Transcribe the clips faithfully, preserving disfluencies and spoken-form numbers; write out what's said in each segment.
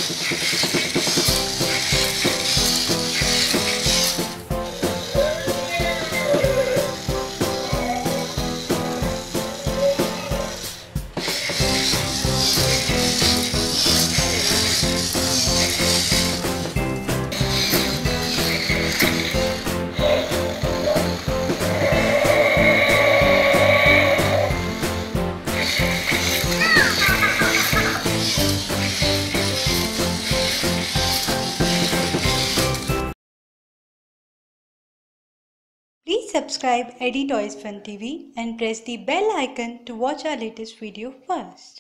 Please subscribe Eddie ToysFun T V and press the bell icon to watch our latest video first.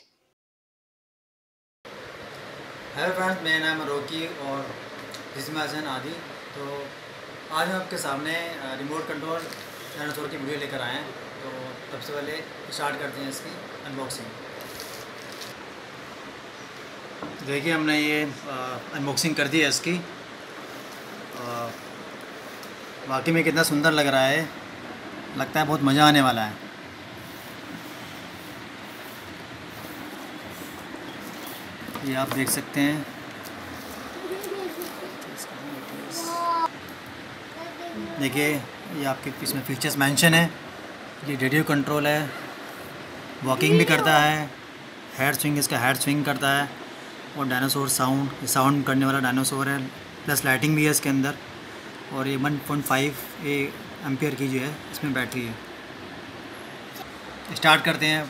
Hello friends, मेरा नाम है रोकी और इसमें हसन आदि। तो आज हम आपके सामने रिमोट कंट्रोल डायनासोर की वीडियो लेकर आए हैं। तो सबसे पहले स्टार्ट करते हैं इसकी अनबॉक्सिंग। देखिए, हमने ये अनबॉक्सिंग कर दी है इसकी। वाकई में कितना सुंदर लग रहा है, लगता है बहुत मज़ा आने वाला है। ये आप देख सकते हैं। देखिए, ये आपके इसमें फीचर्स मेंशन है। ये रेडियो कंट्रोल है, वॉकिंग भी करता है, हेड स्विंग इसका हेड स्विंग करता है, और डायनासोर साउंड ये साउंड करने वाला डायनासोर है, प्लस लाइटिंग भी है इसके अंदर। और ये वन पॉइंट फाइव एम्पियर की जो है इसमें बैटरी है। स्टार्ट करते हैं।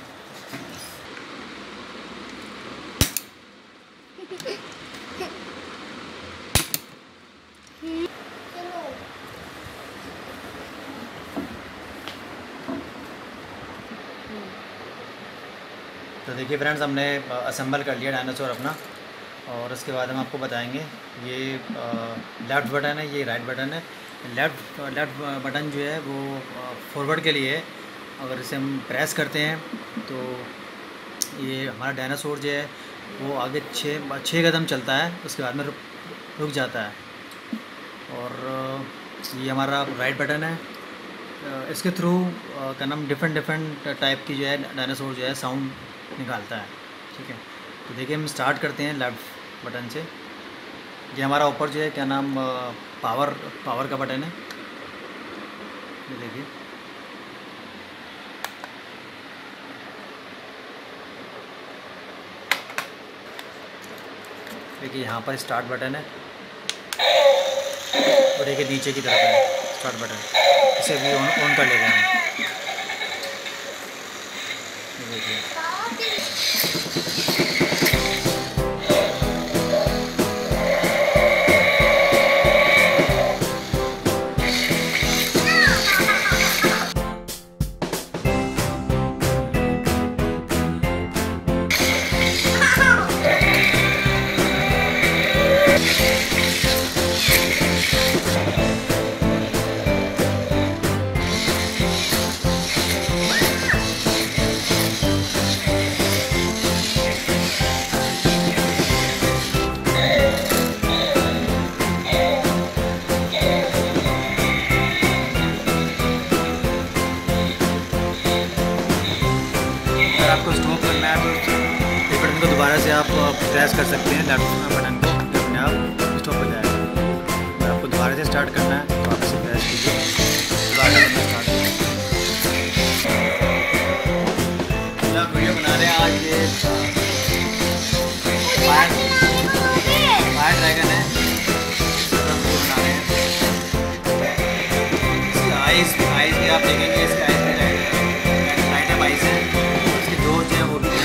तो देखिए फ्रेंड्स, हमने असेंबल कर लिया डायनासोर अपना, और उसके बाद हम आपको बताएंगे। ये लेफ़्ट बटन है, ये राइट बटन है। लेफ़्ट लेफ़्ट बटन जो है वो फॉरवर्ड के लिए है। अगर इसे हम प्रेस करते हैं तो ये हमारा डायनासोर जो है वो आगे छः छः कदम चलता है, उसके बाद में रुक रुक जाता है। और ये हमारा राइट बटन है। इसके थ्रू क्या नाम डिफरेंट डिफरेंट टाइप की जो है डायनासोर जो है साउंड निकालता है। ठीक है, तो देखिए हम स्टार्ट करते हैं लेफ़्ट बटन से। ये हमारा ऊपर जो है क्या नाम पावर पावर का बटन है। ये देखिए, देखिए यहाँ पर स्टार्ट बटन है, और देखिए नीचे की तरफ है स्टार्ट बटन। इसे भी ऑन ऑन कर लेंगे हम। ये देखिए, आपको स्टॉप करना है तो इस बटन को दोबारा से आप प्रेस कर सकते हैं, लेफ्ट बटन को, तो अपने आप स्टॉप हो जाएगा। अगर आपको दोबारा से स्टार्ट करना है तो आप इसे प्रेस कीजिए, दोबारा करना स्टार्ट कीजिए। आप वीडियो बना रहे हैं आज, ये फायर फायर ड्रैगन है, वीडियो बना रहे हैं। इसकी आइज़ आइज़ भी आप देखेंगे, इसकी आइज़ में लाइट लाइट है, आइज़ है। वो भी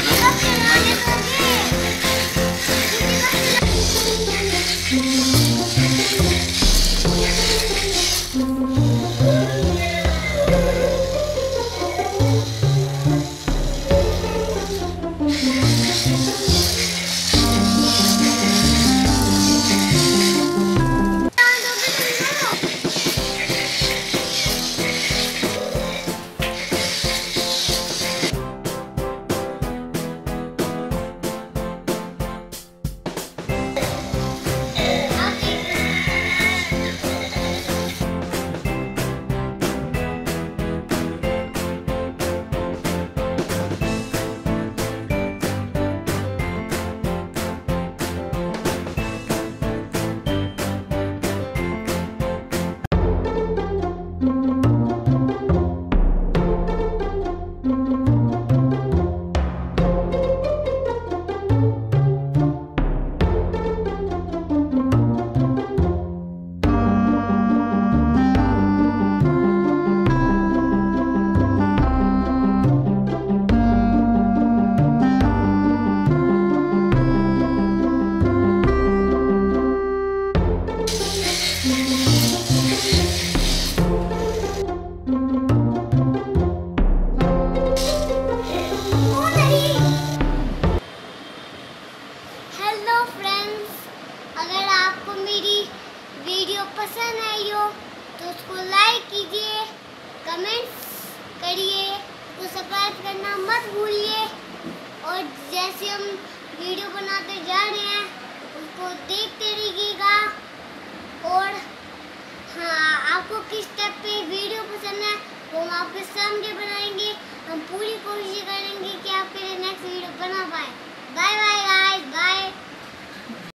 आपको मेरी वीडियो पसंद आई हो तो उसको लाइक कीजिए, कमेंट्स करिए, तो सब्सक्राइब करना मत भूलिए। और जैसे हम वीडियो बनाते जा रहे हैं उसको देखते रहिएगा। और हाँ, आपको किस टाइप पे वीडियो पसंद है वो हम आपके सामने बनाएंगे। हम पूरी कोशिश करेंगे कि आपके